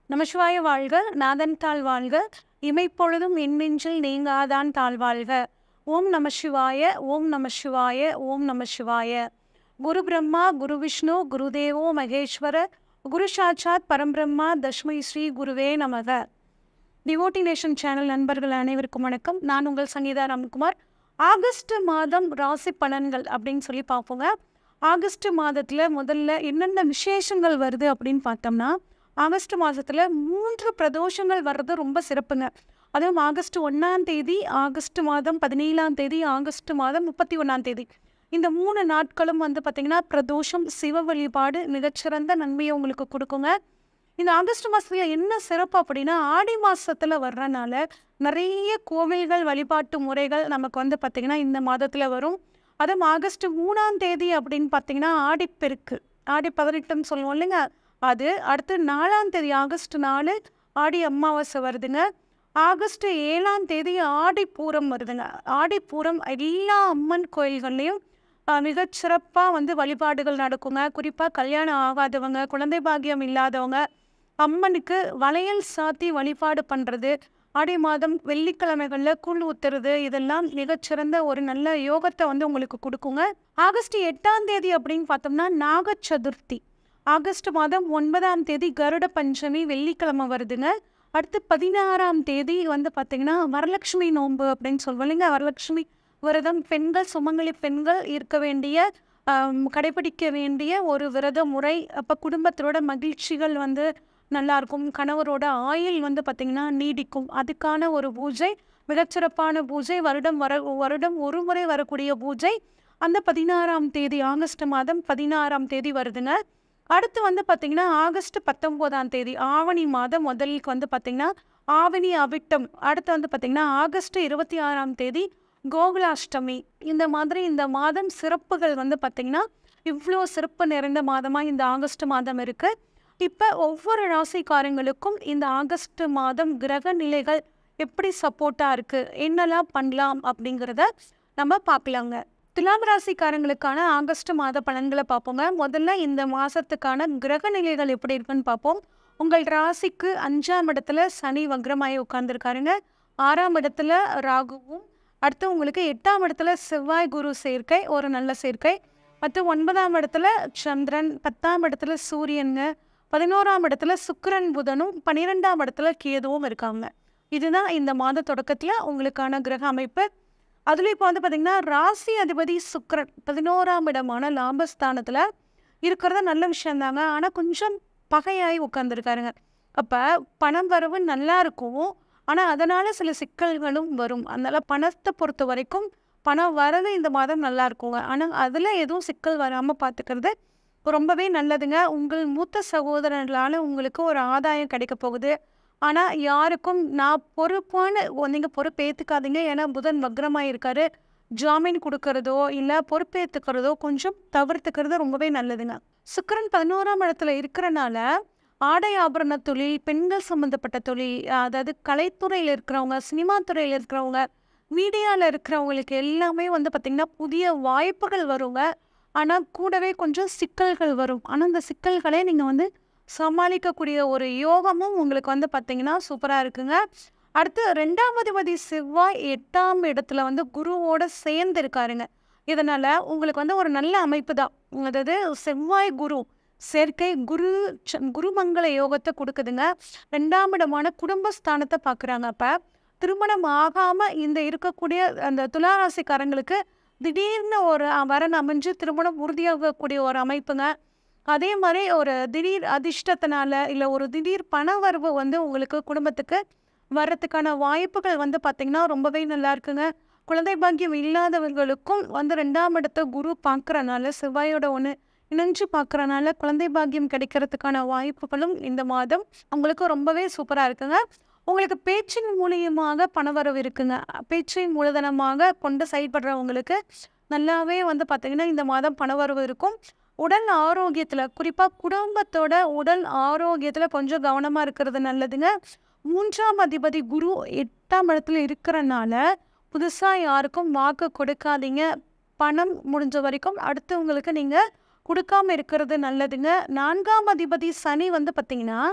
நமசிவாய வாழ்க, நாதன் தாள் வாழ்க, இமைப்பொழுதும் எண்ணெஞ்சில் நீங்காதான் தாழ் வாழ்க. ஓம் நம சிவாய, ஓம் நம சிவாய, ஓம் நம சிவாய. குரு பிரம்மா, குரு விஷ்ணு, குருதேவோ மகேஸ்வர, குரு சாட்சாத் பரம்பிரம்மா, தஸ்மை ஸ்ரீ குருவே நமக. டிவோட்டி நேஷன் சேனல் நண்பர்கள் அனைவருக்கும் வணக்கம். நான் உங்கள் சங்கீதா ராம்குமார். ஆகஸ்ட் மாதம் ராசி பலன்கள் அப்படின்னு சொல்லி பார்ப்போங்க. ஆகஸ்ட் மாதத்தில் முதல்ல என்னென்ன விசேஷங்கள் வருது அப்படின்னு பார்த்தோம்னா, ஆகஸ்ட் மாதத்தில் 3 பிரதோஷங்கள் வர்றது ரொம்ப சிறப்புங்க. அதுவும் ஆகஸ்ட் 1ஆம் தேதி, ஆகஸ்ட் மாதம் 17ஆம் தேதி, ஆகஸ்ட் மாதம் 31ஆம் தேதி, இந்த 3 நாட்களும் பார்த்திங்கன்னா பிரதோஷம், சிவ வழிபாடு மிகச்சிறந்த நன்மையை உங்களுக்கு கொடுக்குங்க. இந்த ஆகஸ்ட் மாதத்தில் என்ன சிறப்பு அப்படின்னா, ஆடி மாதத்தில் வர்றனால நிறைய கோவில்கள் வழிபாட்டு முறைகள் நமக்கு பார்த்திங்கன்னா இந்த மாதத்தில் வரும். அதுவும் ஆகஸ்ட் 3ஆம் தேதி அப்படின்னு பார்த்திங்கன்னா ஆடிப்பெருக்கு, ஆடி 18ன்னு சொல்லுவோம் இல்லைங்க, அது அடுத்து 4ஆம் தேதி ஆகஸ்ட் 4 ஆடி அமாவாசை வருதுங்க. ஆகஸ்ட் 7ஆம் தேதி ஆடிப்பூரம் வருதுங்க. ஆடிப்பூரம் எல்லா அம்மன் கோயில்கள்லேயும் மிகச்சிறப்பாக வழிபாடுகள் நடக்குங்க. குறிப்பாக கல்யாணம் ஆகாதவங்க, குழந்தை பாக்கியம் இல்லாதவங்க அம்மனுக்கு வளையல் சாத்தி வழிபாடு பண்ணுறது, ஆடி மாதம் வெள்ளிக்கிழமைகளில் கூழ் ஊத்துறது, இதெல்லாம் மிகச்சிறந்த ஒரு நல்ல யோகத்தை உங்களுக்கு கொடுக்குங்க. ஆகஸ்ட் 8ஆம் தேதி அப்படின்னு பார்த்தோம்னா நாக சதுர்த்தி. ஆகஸ்ட் மாதம் 9ஆம் தேதி கருட பஞ்சமி வெள்ளிக்கிழமை வருதுங்க. அடுத்து 16ஆம் தேதி பார்த்திங்கன்னா வரலட்சுமி நோன்பு அப்படின்னு சொல்லுவோம் இல்லைங்க, வரலட்சுமி விரதம். பெண்கள், சுமங்கலி பெண்கள் இருக்க வேண்டிய, கடைபிடிக்க வேண்டிய ஒரு விரத முறை. அப்போ குடும்பத்தோட மகிழ்ச்சிகள் நல்லாயிருக்கும், கணவரோட ஆயுள் பார்த்திங்கன்னா நீடிக்கும். அதுக்கான ஒரு பூஜை, மிகச்சிறப்பான பூஜை, வருடம் ஒரு முறை வரக்கூடிய பூஜை அந்த 16ஆம் தேதி ஆகஸ்ட் மாதம் 16ஆம் தேதி வருதுங்க. அடுத்து பார்த்திங்கன்னா ஆகஸ்ட் 19ஆம் தேதி ஆவணி மாதம் முதலுக்கு பார்த்திங்கன்னா ஆவணி அவிட்டம். அடுத்து பார்த்திங்கன்னா ஆகஸ்ட் 26ஆம் தேதி கோகுலாஷ்டமி. இந்த மாதிரி இந்த மாதம் சிறப்புகள் பார்த்திங்கன்னா இவ்வளோ சிறப்பு நிறைந்த மாதமாக இந்த ஆகஸ்ட் மாதம் இருக்குது. இப்போ ஒவ்வொரு ராசிக்காரங்களுக்கும் இந்த ஆகஸ்ட் மாதம் கிரக நிலைகள் எப்படி சப்போர்ட்டாக இருக்குது, என்னெல்லாம் பண்ணலாம் அப்படிங்கிறத நம்ம பார்க்கலாங்க. துலாம் ராசிக்காரங்களுக்கான ஆகஸ்ட் மாத பலன்களை பார்ப்போங்க. முதல்ல இந்த மாதத்துக்கான கிரக நிலைகள் எப்படி இருக்குன்னு பார்ப்போம். உங்கள் ராசிக்கு 5ஆம் இடத்துல சனி வக்ரமாயி உட்கார்ந்துருக்காருங்க. 6ஆம் இடத்துல ராகுவும், அடுத்து உங்களுக்கு 8ஆம் இடத்துல செவ்வாய் குரு சேர்க்கை, ஒரு நல்ல சேர்க்கை. மற்றும் 9ஆம் இடத்துல சந்திரன், 10ஆம் இடத்துல சூரியனுங்க, 11ஆம் இடத்துல சுக்கிரன் புதனும், 12ஆம் இடத்துல கேதுவும் இருக்காங்க. இதுதான் இந்த மாத தொடக்கத்தில் உங்களுக்கான கிரக அமைப்பு. அதில் இப்போ பார்த்திங்கன்னா ராசி அதிபதி சுக்கிரன் 11ஆம் இடமான லாபஸ்தானத்தில் இருக்கிறது நல்ல விஷயந்தாங்க. ஆனால் கொஞ்சம் பகையாகி உட்காந்துருக்காருங்க. அப்போ பணம் வரவு நல்லா இருக்கும், ஆனால் அதனால் சில சிக்கல்களும் வரும். அதனால் பணத்தை பொறுத்த வரைக்கும் பணம் வரவு இந்த மாதம் நல்லா இருக்குங்க. ஆனால் அதில் எதுவும் சிக்கல் வராமல் பார்த்துக்கிறது ரொம்பவே நல்லதுங்க. உங்கள் மூத்த சகோதரர்களால் உங்களுக்கு ஒரு ஆதாயம் கிடைக்க போகுது. ஆனால் யாருக்கும் நான் பொறுப்பான, நீங்கள் பொறுப்பேற்றுக்காதீங்க. ஏன்னா புதன் வக்ரமாக இருக்காரு. ஜாமீன் கொடுக்கறதோ இல்லை பொறுப்பேற்றுக்கிறதோ கொஞ்சம் தவிர்த்துக்கிறது ரொம்பவே நல்லதுங்க. சுக்கிரன் 11ஆம் இடத்துல இருக்கிறனால ஆடை ஆபரண தொழில், பெண்கள் சம்மந்தப்பட்ட தொழில், அதாவது கலைத்துறையில் இருக்கிறவங்க, சினிமா துறையில் இருக்கிறவங்க, மீடியாவில் இருக்கிறவங்களுக்கு எல்லாமே பார்த்திங்கன்னா புதிய வாய்ப்புகள் வருங்க. ஆனால் கூடவே கொஞ்சம் சிக்கல்கள் வரும். ஆனால் அந்த சிக்கல்களை நீங்கள் சமாளிக்கக்கூடிய ஒரு யோகமும் உங்களுக்கு பார்த்திங்கன்னா சூப்பராக இருக்குங்க. அடுத்து 2ஆம் அதிபதி செவ்வாய் 8ஆம் இடத்துல குருவோட சேர்ந்து இருக்காருங்க. இதனால் உங்களுக்கு ஒரு நல்ல அமைப்பு தான். அதாவது செவ்வாய் குரு சேர்க்கை குருமங்கள யோகத்தை கொடுக்குதுங்க. 2ஆம் இடமான குடும்பஸ்தானத்தை பார்க்குறாங்க. அப்போ திருமணம் ஆகாமல் இந்த இருக்கக்கூடிய அந்த துளாராசிக்காரங்களுக்கு திடீர்னு ஒரு வரன் அமைஞ்சு திருமணம் உறுதியாகக்கூடிய ஒரு அமைப்புங்க. அதே மாதிரி ஒரு திடீர் அதிர்ஷ்டத்தினால இல்லை ஒரு திடீர் பண வரவு உங்களுக்கு குடும்பத்துக்கு வர்றதுக்கான வாய்ப்புகள் பார்த்திங்கன்னா ரொம்பவே நல்லா இருக்குங்க. குழந்தை பாக்கியம் இல்லாதவர்களுக்கும் 2ஆம் இடத்தை குரு பார்க்குறனால, செவ்வாயோட இணைஞ்சு பார்க்குறனால குழந்தை பாக்கியம் கிடைக்கிறதுக்கான வாய்ப்புகளும் இந்த மாதம் உங்களுக்கு ரொம்பவே சூப்பராக இருக்குங்க. உங்களுக்கு பேச்சின் மூலியமாக பணவரவு இருக்குங்க. பேச்சின் மூலதனமாக கொண்டு செயல்படுறவங்களுக்கு நல்லாவே பார்த்திங்கன்னா இந்த மாதம் பணவரவு இருக்கும். உடல் ஆரோக்கியத்தில், குறிப்பாக குடும்பத்தோட உடல் ஆரோக்கியத்தில் கொஞ்சம் கவனமாக இருக்கிறது நல்லதுங்க. 3ஆம் அதிபதி குரு 8ஆம் இடத்துல இருக்கிறனால புதுசாக யாருக்கும் வாக்கு கொடுக்காதீங்க. பணம் முடிஞ்ச வரைக்கும் அடுத்தவங்களுக்கு நீங்கள் கொடுக்காமல் இருக்கிறது நல்லதுங்க. 4ஆம் அதிபதி சனி பார்த்திங்கன்னா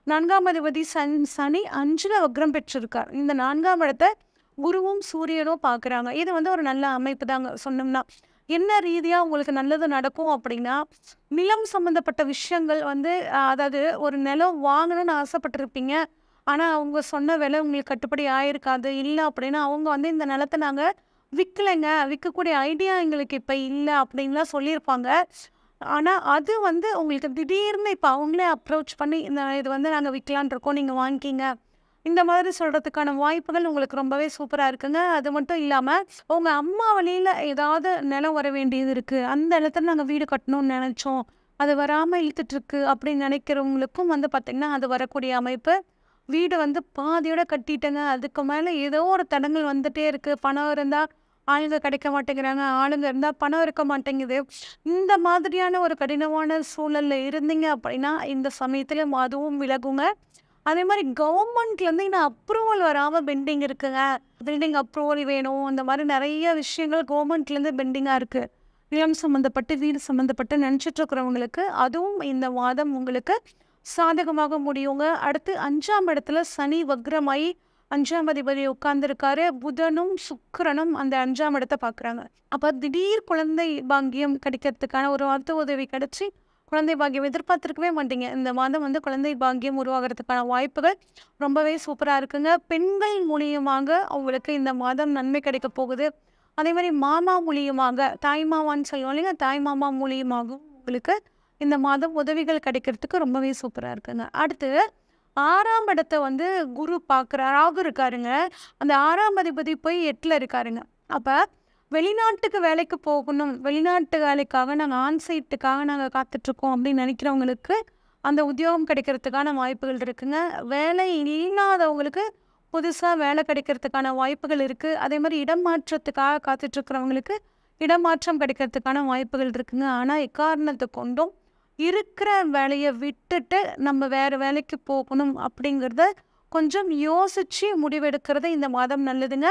4ஆம் அதிபதி சனி 5ல் வக்ரம் பெற்றிருக்கார். இந்த 4ஆம் இடத்த குருவும் சூரியனும் பார்க்குறாங்க. இது வந்து ஒரு நல்ல அமைப்பு தாங்க சொன்னோம்னா. என்ன ரீதியா உங்களுக்கு நல்லது நடக்கும் அப்படின்னா, நிலம் சம்மந்தப்பட்ட விஷயங்கள் வந்து அதாவது ஒரு நிலம் வாங்கணும்னு ஆசைப்பட்டிருப்பீங்க. ஆனா, அவங்க சொன்ன விலை உங்களுக்கு கட்டுப்படி ஆயிருக்காது. இல்ல அப்படின்னா, அவங்க வந்து இந்த நிலத்த நாங்க விக்கலைங்க. விக்கக்கூடிய ஐடியா எங்களுக்கு இப்ப இல்ல அப்படின்லாம் சொல்லியிருப்பாங்க. ஆனா, அது வந்து உங்களுக்கு திடீர்னு இப்ப அவங்களே அப்ரோச் பண்ணி, இது வந்து நாங்க விக்கலான்னு இருக்கோம். நீங்க வாங்கிக்கிங்க. இந்த மாதிரி சொல்றதுக்கான வாய்ப்புகள் உங்களுக்கு ரொம்பவே சூப்பரா இருக்குங்க. அது மட்டும் இல்லாம, உங்க அம்மா வழியில ஏதாவது நிலம் வர வேண்டியது இருக்கு. அந்த இடத்துல நாங்க வீடு கட்டணும்னு நெனைச்சோம். அது வராம இழுத்துட்டுருக்கு அப்படின்னு நினைக்கிறவங்களுக்கும் வந்து பார்த்தீங்கன்னா, அது வரக்கூடிய அமைப்பு. வீடு வந்து பாதியோட கட்டிட்டேங்க. அதுக்கு மேல ஏதோ ஒரு தடங்கல் வந்துட்டே இருக்கு. பணம் இருந்தா ஆளுங்க கிடைக்க மாட்டேங்கிறாங்க. ஆளுங்க இருந்தா பணம் இருக்க மாட்டேங்குது. இந்த மாதிரியான ஒரு கடினமான சூழல்ல இருந்தீங்க அப்படின்னா, இந்த சமயத்தில அதுவும் விலகுங்க. அதே மாரி கவர்மெண்ட்லேருந்து இன்னும் அப்ரூவல் வராம பெண்டிங் இருக்குங்க. பில்டிங் அப்ரூவல் வேணும். இந்த மாரி நெறைய விஷயங்கள் கவர்மெண்ட்லேருந்து பெண்டிங்கா இருக்கு. நிலம் சம்மந்தப்பட்டு, வீடு சம்மந்தப்பட்டு நினச்சிட்டு இருக்கிறவங்களுக்கு, அதுவும் இந்த மாதம் உங்களுக்கு சாதகமாக முடியுங்க. அடுத்து 5ஆம் இடத்துல சனி வக்ரமாயி 5ஆம் அதிபதி உட்கார்ந்திருக்காரு. புதனும், சுக்கிரனும் அந்த 5ஆம் இடத்த பார்க்குறாங்க. அப்ப திடீர் குழந்தை பாக்கியம் கிடைக்கிறதுக்கான ஒரு மருத்துவ உதவி கிடைச்சு, குழந்தை பாக்கியம் எதிர்பார்த்திருக்கவே மாட்டீங்க. இந்த மாதம் வந்து குழந்தை பாக்கியம் உருவாகுறதுக்கான வாய்ப்புகள் ரொம்பவே சூப்பரா இருக்குங்க. பெண்கள் மூலியமாக அவங்களுக்கு இந்த மாதம் நன்மை கிடைக்க போகுது. அதே மாரி மாமா மூலியமாக, தாய் மாமான்னு சொல்லுவோம் இல்லைங்க, தாய் மாமா மூலியமாகவும் உங்களுக்கு இந்த மாதம் உதவிகள் கிடைக்கிறதுக்கு ரொம்பவே சூப்பரா இருக்குங்க. அடுத்து 6ஆம் இடத்த வந்து குரு பார்க்குறார். ராகு இருக்காருங்க. அந்த 6ஆம் அதிபதி போய் 8ல இருக்காருங்க. அப்ப வெளிநாட்டுக்கு வேலைக்கு போகணும். வெளிநாட்டு வேலைக்காக நாங்க ஆன்சைட்டுக்காக நாங்க காத்துட்ருக்கோம் அப்படின்னு நினைக்கிறவங்களுக்கு, அந்த உத்தியோகம் கிடைக்கிறதுக்கான வாய்ப்புகள் இருக்குங்க. வேலை இல்லாதவங்களுக்கு புதுசா வேலை கிடைக்கிறதுக்கான வாய்ப்புகள் இருக்கு. அதே மாரி இடமாற்றத்துக்காக காத்துட்ருக்கிறவங்களுக்கு, இடமாற்றம் கிடைக்கிறதுக்கான வாய்ப்புகள் இருக்குங்க. ஆனா, எக்காரணத்த கொண்டும் இருக்கிற வேலைய விட்டுட்டு நம்ம வேற வேலைக்கு போகணும் அப்படிங்கிறத கொஞ்சம் யோசிச்சு முடிவெடுக்கிறது இந்த மாதம் நல்லதுங்க.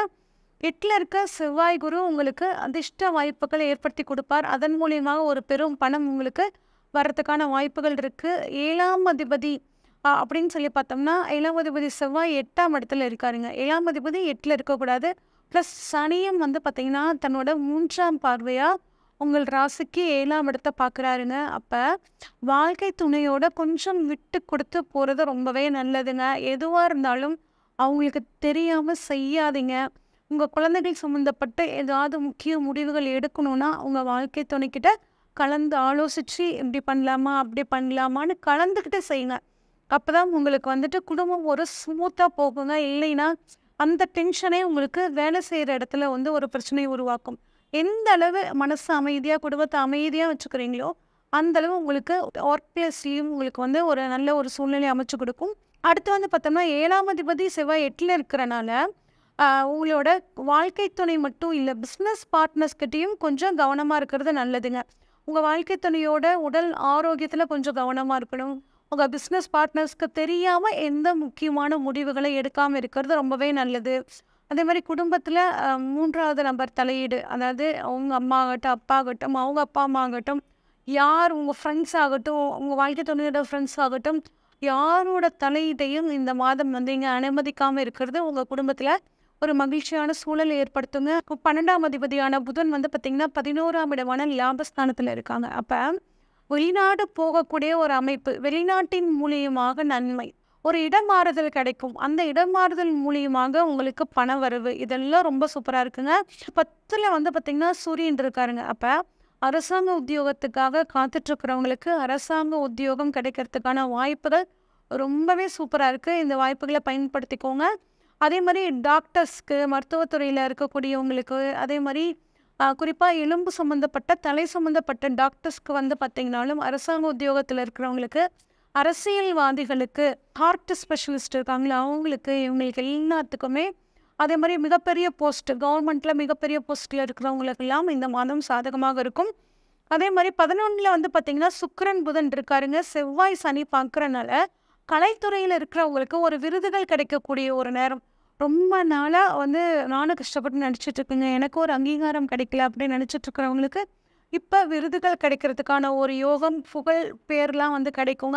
8ல இருக்க செவ்வாய் குரு உங்களுக்கு அதிர்ஷ்ட வாய்ப்புகளை ஏற்படுத்தி கொடுப்பார். அதன் மூலியமாக ஒரு பெரும் பணம் உங்களுக்கு வர்றதுக்கான வாய்ப்புகள் இருக்கு. 7ஆம் அதிபதி அப்படின்னு சொல்லி பார்த்தோம்னா, 7ஆம் அதிபதி செவ்வாய் 8ஆம் இடத்துல இருக்காருங்க. 7ஆம் அதிபதி 8ல இருக்கக்கூடாது. ப்ளஸ் சனியும் வந்து பார்த்தீங்கன்னா, தன்னோட 3ஆம் பார்வையா உங்கள் ராசிக்கு 7ஆம் இடத்த பார்க்குறாருங்க. அப்ப வாழ்க்கை துணையோட கொஞ்சம் விட்டு கொடுத்து போறது ரொம்பவே நல்லதுங்க. எதுவா இருந்தாலும் அவங்களுக்கு தெரியாம செய்யாதீங்க. உங்க குழந்தைகள் சம்மந்தப்பட்ட ஏதாவது முக்கிய முடிவுகள் எடுக்கணும்னா, உங்க வாழ்க்கை துணைக்கிட்ட கலந்து ஆலோசிச்சு இப்படி பண்ணலாமா, அப்படி பண்ணலாமான்னு கலந்துக்கிட்டு செய்யுங்க. அப்பதான் உங்களுக்கு வந்துட்டு குடும்பம் ஒரு ஸ்மூத்தா போகுங்க. இல்லைன்னா, அந்த டென்ஷனே உங்களுக்கு வேலை செய்ற இடத்துல வந்து ஒரு பிரச்சனையை உருவாக்கும். எந்த அளவு மனசு அமைதியா, குடும்பத்த அமைதியா வச்சுக்கிறீங்களோ, அந்த அளவு உங்களுக்கு ஒர்க் பிளேஸ்லயும் உங்களுக்கு வந்து ஒரு நல்ல ஒரு சூழ்நிலை அமைச்சு கொடுக்கும். அடுத்து வந்து பார்த்தோம்னா, 7ஆம் அதிபதி செவ்வாய் 8ல இருக்கிறனால, உங்களோட வாழ்க்கை துணை மட்டும் இல்ல, பிஸ்னஸ் பார்ட்னர்ஸ் கிட்டயும் கொஞ்சம் கவனமா இருக்கிறது நல்லதுங்க. உங்க வாழ்க்கை துணையோட உடல் ஆரோக்கியத்துல கொஞ்சம் கவனமா இருக்கணும். உங்க பிஸ்னஸ் பார்ட்னர்ஸ்க்கு தெரியாம எந்த முக்கியமான முடிவுகளை எடுக்காம இருக்கிறது ரொம்பவே நல்லது. அதே மாரி குடும்பத்துல 3வது நபர் தலையீடு, அதாவது உங்க அம்மா ஆகட்டும், அப்பா ஆகட்டும், அவங்க அப்பா அம்மா ஆகட்டும், யார் உங்க ஃப்ரெண்ட்ஸ் ஆகட்டும், உங்க வாழ்க்கை துணையோட ஃப்ரெண்ட்ஸ் ஆகட்டும், யாரோட தலையீட்டையும் இந்த மாதம் வந்து இங்க அனுமதிக்காம இருக்கிறது உங்க குடும்பத்துல ஒரு மகிழ்ச்சியான சூழலை ஏற்படுத்துங்க. 12ஆம் அதிபதியான புதன் வந்து பார்த்தீங்கன்னா, 11ஆம் இடமான லாபஸ்தானத்துல இருக்காங்க. அப்ப வெளிநாடு போகக்கூடிய ஒரு அமைப்பு, வெளிநாட்டின் மூலியமாக நன்மை, ஒரு இடமாறுதல் கிடைக்கும். அந்த இடமாறுதல் மூலியமாக உங்களுக்கு பணவரவு, இதெல்லாம் ரொம்ப சூப்பரா இருக்குங்க. 10ல வந்து பார்த்தீங்கன்னா, சூரியன் இருக்காருங்க. அப்ப அரசாங்க உத்தியோகத்துக்காக காத்துட்ருக்கிறவங்களுக்கு அரசாங்க உத்தியோகம் கிடைக்கிறதுக்கான வாய்ப்புகள் ரொம்பவே சூப்பரா இருக்கு. இந்த வாய்ப்புகளை பயன்படுத்திக்கோங்க. அதே மாரி டாக்டர்ஸ்க்கு, மருத்துவத்துறையில இருக்கக்கூடியவங்களுக்கு, அதே மாரி குறிப்பா எலும்பு சம்மந்தப்பட்ட, தலை சம்மந்தப்பட்ட டாக்டர்ஸ்க்கு வந்து பார்த்தீங்கனாலும், அரசாங்க உத்தியோகத்துல இருக்கிறவங்களுக்கு, அரசியல்வாதிகளுக்கு, ஹார்ட் ஸ்பெஷலிஸ்ட் இருக்காங்களா அவங்களுக்கு, இவங்களுக்கு எல்லாத்துக்குமே அதே மாரி மிகப்பெரிய போஸ்ட், கவர்மெண்ட்ல மிகப்பெரிய போஸ்ட்ல இருக்கிறவங்களுக்கெல்லாம் இந்த மாதம் சாதகமாக இருக்கும். அதே மாரி 11ல வந்து பார்த்தீங்கன்னா, சுக்கிரன், புதன் இருக்காருங்க. செவ்வாய், சனி பார்க்குறனால, கலைத்துறையில இருக்கிறவங்களுக்கு ஒரு விருதுகள் கிடைக்கக்கூடிய ஒரு நேரம். ரொம்ப நாளா வந்து நானும் கஷ்டப்பட்டு நடிச்சுட்டு இருக்கேங்க. எனக்கு ஒரு அங்கீகாரம் கிடைக்கல அப்படின்னு நினச்சிட்டு இருக்கிறவங்களுக்கு, இப்ப விருதுகள் கிடைக்கிறதுக்கான ஒரு யோகம், புகழ், பேர்லாம் வந்து கிடைக்குங்க.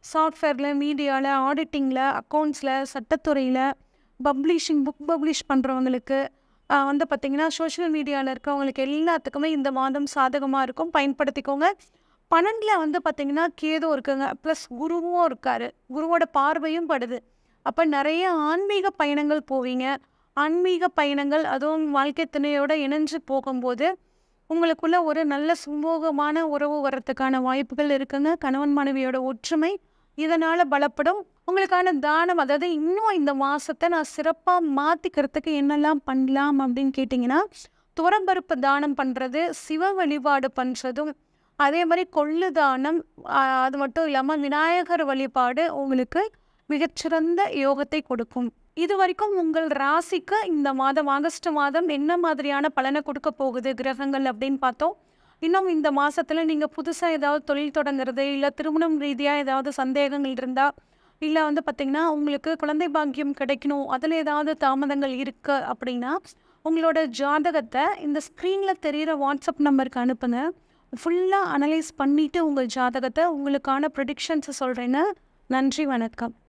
சாஃப்ட்வேரில், மீடியாவில், ஆடிட்டிங்கில், அக்கௌண்ட்ஸில், சட்டத்துறையில், புக் பப்ளிஷ் பண்ணுறவங்களுக்கு வந்து பார்த்திங்கன்னா சோஷியல் மீடியாவில் இருக்கிறவங்களுக்கு எல்லாத்துக்குமே இந்த மாதம் சாதகமாக இருக்கும். பயன்படுத்திக்கோங்க. 12ல் வந்து பார்த்திங்கன்னா கேது இருக்குங்க. ப்ளஸ் குருவும் இருக்கார். குருவோட பார்வையும் படுது. அப்போ நிறைய ஆன்மீக பயணங்கள் போவீங்க. ஆன்மீக பயணங்கள் அதுவும் வாழ்க்கை துணையோடு இணைஞ்சு போகும்போது உங்களுக்குள்ள ஒரு நல்ல சுமூகமான உறவு வர்றதுக்கான வாய்ப்புகள் இருக்குங்க. கணவன் மனைவியோட ஒற்றுமை இதனால் பலப்படும். உங்களுக்கான தானம், அதாவது இன்னும் இந்த மாதத்தை நான் சிறப்பாக மாற்றிக்கிறதுக்கு என்னெல்லாம் பண்ணலாம் அப்படின்னு கேட்டிங்கன்னா, துவரம்பருப்பு தானம் பண்ணுறது, சிவ வழிபாடு பண்ணுறதும், அதே மாதிரி கொள்ளு தானம், அது மட்டும் இல்லாமல் விநாயகர் வழிபாடு உங்களுக்கு மிகச்சிறந்த யோகத்தை கொடுக்கும். இது வரைக்கும் உங்கள் ராசிக்கு இந்த மாதம் ஆகஸ்ட் மாதம் என்ன மாதிரியான பலனை கொடுக்க போகுது கிரகங்கள் அப்படின்னு பார்த்தோம். இன்னும் இந்த மாதத்தில் நீங்கள் புதுசாக ஏதாவது தொழில் தொடங்குறது, இல்லை திருமணம் ரீதியாக ஏதாவது சந்தேகங்கள் இருந்தால், இல்லை வந்து பார்த்திங்கன்னா உங்களுக்கு குழந்தை பாக்கியம் கிடைக்கணும், அதில் ஏதாவது தாமதங்கள் இருக்குது அப்படின்னா உங்களோட ஜாதகத்தை இந்த ஸ்க்ரீனில் தெரிகிற வாட்ஸ்அப் நம்பருக்கு அனுப்புங்க. ஃபுல்லாக அனலைஸ் பண்ணிவிட்டு உங்கள் ஜாதகத்தை உங்களுக்கான ப்ரெடிக்ஷன்ஸை சொல்கிறேன்னு. நன்றி, வணக்கம்.